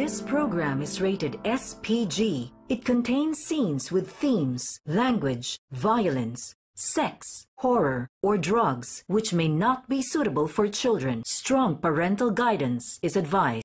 This program is rated SPG. It contains scenes with themes, language, violence, sex, horror, or drugs which may not be suitable for children. Strong parental guidance is advised.